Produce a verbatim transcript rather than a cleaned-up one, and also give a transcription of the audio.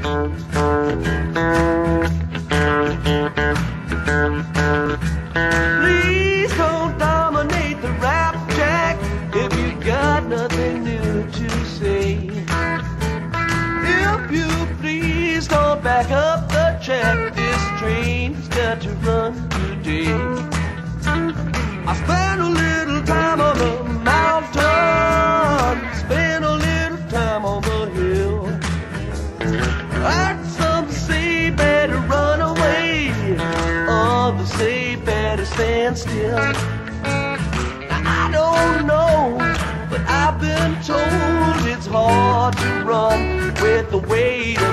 Please don't dominate the rap track if you got nothing new to say. If you please don't back up the track, this train's got to run today. I spent a little time on the mountain, spent a little time on the hill. Heard some say better run away, others say better stand still. Now I don't know, but I've been told it's hard to run with the weight